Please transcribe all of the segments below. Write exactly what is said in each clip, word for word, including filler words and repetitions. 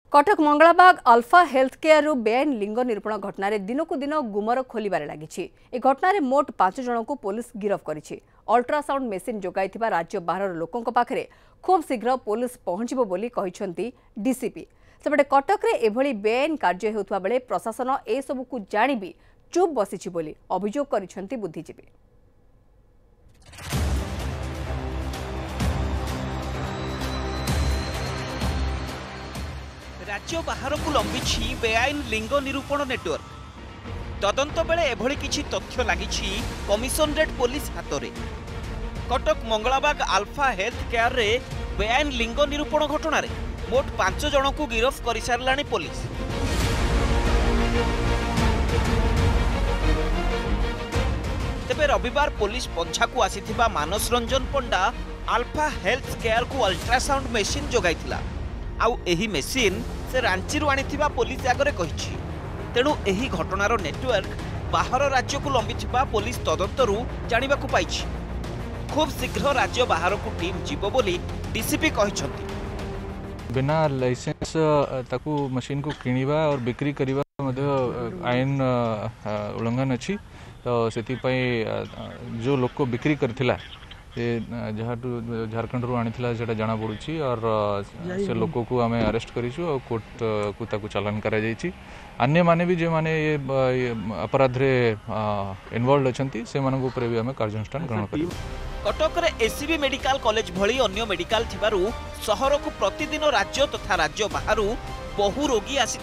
Cuttack Mangalabag alpha health Care रु बेआईन लिंग निरूपण घटना दिनकू दिन गुमर खोलबार लगी। ए घटना मोट पांच जन को पुलिस गिरफ करिछि। अल्ट्रासाउंड मेसीन जोगाई राज्य बाहर लोकों पाखरे खूब शीघ्र पुलिस पहुंचबो बोली कहिसंती डीसीपी। सेपटे कटक रे एभली बेआईन कार्य हेउथबा बेले प्रशासन ए सबुकु जानि भी चुप बसिछि बोली अभियोग करिसंती बुद्धिजीवी। राज्य बाहर को लंबी बेआईन लिंग निरूपण नेटवर्क। तदंत बेले एभली किछि तथ्य लागिछि कमिशनरेट पुलिस हाथ में। Cuttack Mangalabag alpha health care रे बेआईन लिंग निरूपण घटना रे मोट पांच जन को गिरफ कर सारानी पुलिस। तेबे रविवार पुलिस पंछा को आसीथिबा Manas Ranjan Panda alpha health care को अल्ट्रासाउंड मेसीन जोगाइथिला। आउ एही मेसीन से रांची आनीथिबा पुलिस आगरे कहिछि। तेणु एही घटनार नेटवर्क बाहर राज्य को लंबिथिबा पुलिस तदंतरू जानिबाकू पाइछि। खूब शीघ्र राज्य बाहर को टीम जीवो बोली डीसीपी कहिसंती। बिना लाइसेंस ताकू मशीन को किनिबा और बिक्री करिबा मध्ये आईन उल्लंघन अछि। तो सेति पई जो लोक को बिक्री करथिला जहाँ झारखंड रू आनी से जाना पड़ी और से लोक को आम अरेस्ट करूँ और कोर्ट को ताकू चालान करा जाइछि। अन्य माने भी जो माने ये अपराध रे इन्वॉल्व अछंती से मानक ऊपर भी आम कार्यानुष्ठान ग्रहण करियो। कटक रे एसीबी मेडिकल कॉलेज भली अन्य मेडिकल थिबारु शहर को प्रतिदिन राज्य तथा राज्य बाहर बहु रोगी आसी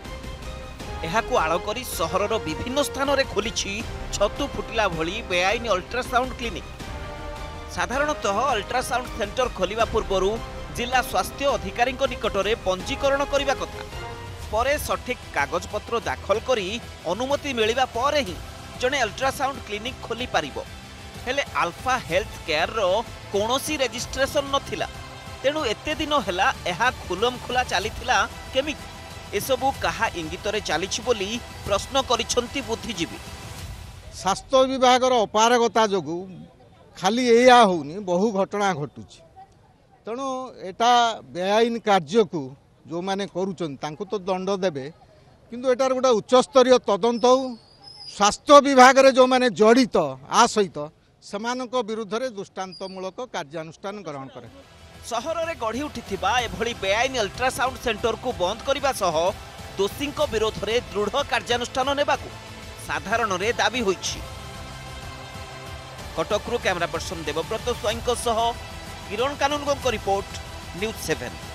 थांती। एहाकू आड़ करी शहरर विभिन्न स्थान रे खोलिछि छतु फुटिला भली बेआईन अल्ट्रासाउंड क्लिनिक। साधारणतः अल्ट्रासाउंड सेंटर खोलिबा पूर्वरु जिला स्वास्थ्य अधिकारी निकटरे पंजीकरण करिबा कथा। परे सठिक कागजपत्र दाखल करी अनुमति मिलिबा परे ही जने अल्ट्रासाउंड क्लिनिक खोली पारिबो। हेले अल्फा हेल्थ केयर रो कोनोसी रजिस्ट्रेशन नथिला। तेणु एते दिन हेला एहा खुलम खुला चलीथिला केमिति एसबु कहा इंगितरे चलीछि बोली प्रश्न करिसंती बुद्धिजीवी। स्वास्थ्य विभाग रो अपारगता जोगु खाली या होनी बहु घटना घटुची। तेणु एटा बेआईन कार्य को जो माने करूचन तांको तो दंड देबे, किंतु एटार गोटे उच्चस्तरीय तदंत हो स्वास्थ्य विभाग रे जो माने जड़ित आ सहित समानक विरुद्ध रे दृष्टांतमूलक कार्यानुष्ठान ग्रहण करे। शहर रे गढ़ी उठिथिबा एभली बेआईन अल्ट्रासाउंड सेंटर को बंद करिबा सह दोषींक विरोध रे दृढ़ कार्यानुष्ठान नेबाकू साधारण रे दाबी होइछि। कटकरू camera person Debabrata Swayam Kiran Kanungo report news seven.